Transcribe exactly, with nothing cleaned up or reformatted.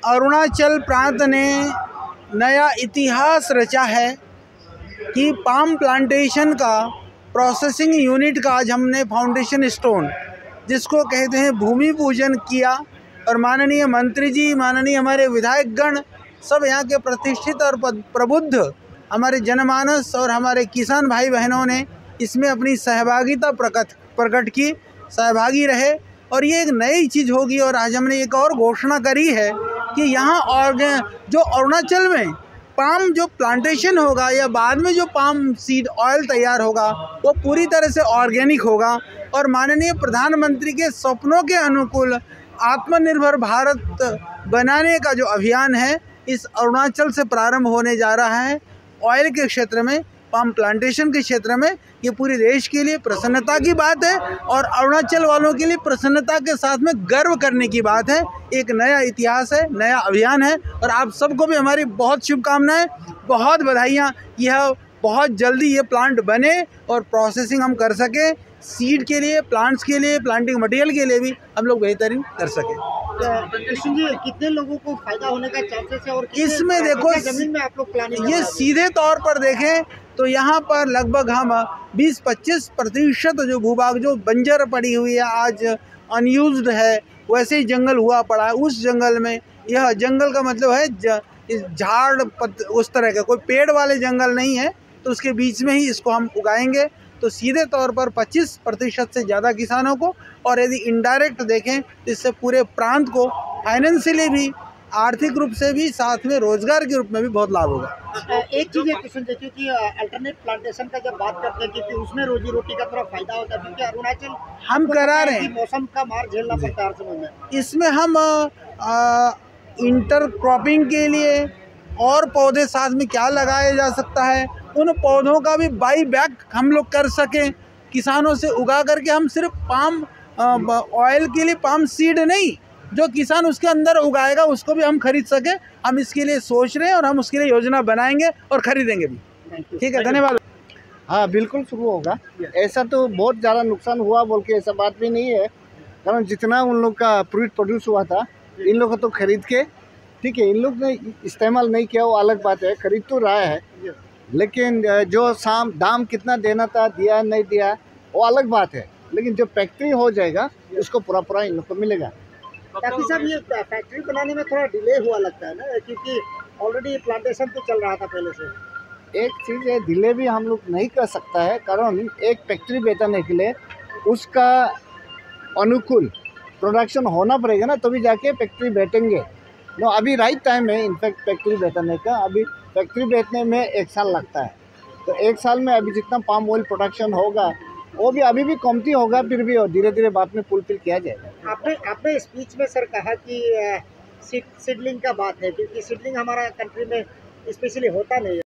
अरुणाचल प्रांत ने नया इतिहास रचा है कि पाम प्लांटेशन का प्रोसेसिंग यूनिट का आज हमने फाउंडेशन स्टोन, जिसको कहते हैं भूमि पूजन किया। और माननीय मंत्री जी, माननीय हमारे विधायकगण, सब यहाँ के प्रतिष्ठित और प्रबुद्ध हमारे जनमानस और हमारे किसान भाई बहनों ने इसमें अपनी सहभागिता प्रकट प्रकट की, सहभागी रहे। और ये एक नई चीज़ होगी। और आज हमने एक और घोषणा करी है कि यहाँ और जो अरुणाचल में पाम जो प्लांटेशन होगा या बाद में जो पाम सीड ऑयल तैयार होगा वो पूरी तरह से ऑर्गेनिक होगा। और माननीय प्रधानमंत्री के सपनों के अनुकूल आत्मनिर्भर भारत बनाने का जो अभियान है इस अरुणाचल से प्रारंभ होने जा रहा है। ऑयल के क्षेत्र में, पाम प्लांटेशन के क्षेत्र में ये पूरे देश के लिए प्रसन्नता की बात है और अरुणाचल वालों के लिए प्रसन्नता के साथ में गर्व करने की बात है। एक नया इतिहास है, नया अभियान है और आप सबको भी हमारी बहुत शुभकामनाएं, बहुत बधाइयाँ। यह बहुत जल्दी ये प्लांट बने और प्रोसेसिंग हम कर सकें, सीड के लिए, प्लांट्स के लिए, प्लांटिंग मटेरियल के लिए भी हम लोग बेहतरीन कर सकें। कृष्ण जी, कितने लोगों को फायदा होने का चांसेस है और इसमें देखो, जमीन में आप लोग प्लानिंग ये सीधे तौर पर देखें तो यहाँ पर लगभग हम बीस पच्चीस प्रतिशत जो भूभाग जो बंजर पड़ी हुई है, आज अनयूज्ड है, वैसे ही जंगल हुआ पड़ा है। उस जंगल में, यह जंगल का मतलब है ज, इस झाड़ पत, उस तरह का कोई पेड़ वाले जंगल नहीं है, तो उसके बीच में ही इसको हम उगाएंगे। तो सीधे तौर पर पच्चीस प्रतिशत से ज़्यादा किसानों को, और यदि इनडायरेक्ट देखें तो इससे पूरे प्रांत को फाइनेंशियली भी, आर्थिक रूप से भी, साथ में रोजगार के रूप में भी बहुत लाभ होगा। एक चीज़ है किशन जी, क्योंकि अल्टरनेट प्लांटेशन का जब बात करते हैं क्योंकि उसमें रोजी रोटी का थोड़ा फायदा होता है, क्योंकि अरुणाचल हम करा रहे हैं, मौसम का मार झेलना पड़ता है हर समय में। इसमें हम आ, इंटर क्रॉपिंग के लिए और पौधे साथ में क्या लगाया जा सकता है, उन पौधों का भी बाई बैक हम लोग कर सकें किसानों से उगा करके। हम सिर्फ पाम ऑयल के लिए पाम सीड नहीं, जो किसान उसके अंदर उगाएगा उसको भी हम खरीद सके, हम इसके लिए सोच रहे हैं और हम उसके लिए योजना बनाएंगे और खरीदेंगे भी। ठीक है, धन्यवाद। हाँ, बिल्कुल शुरू होगा। ऐसा तो बहुत ज़्यादा नुकसान हुआ बोल के ऐसा बात भी नहीं है, कारण जितना उन लोग का फ्रूट प्रोड्यूस हुआ था इन लोग को तो खरीद के, ठीक है, इन लोग ने इस्तेमाल नहीं किया वो अलग बात है, खरीद तो रहा है, लेकिन जो साम दाम कितना देना था, दिया नहीं दिया वो अलग बात है। लेकिन जो फैक्ट्री हो जाएगा उसको पूरा पूरा इन लोग को मिलेगा। ताकि साहब ये फैक्ट्री बनाने में थोड़ा डिले हुआ लगता है ना, क्योंकि ऑलरेडी प्लांटेशन तो चल रहा था पहले से। एक चीज़ है, डिले भी हम लोग नहीं कर सकता है, कारण एक फैक्ट्री बेचने के लिए उसका अनुकूल प्रोडक्शन होना पड़ेगा ना, तभी जाके फैक्ट्री बैठेंगे। नो, अभी राइट टाइम है इनफैक्ट फैक्ट्री बैठने का। अभी फैक्ट्री बैठने में एक साल लगता है, तो एक साल में अभी जितना पाम ऑयल प्रोडक्शन होगा वो भी अभी भी कमती होगा, फिर भी और धीरे धीरे बाद में फुलफिल किया जाएगा। आपने आपने स्पीच में सर कहा कि सीड सीडलिंग का बात है, क्योंकि सीडलिंग हमारा कंट्री में स्पेशली होता नहीं है।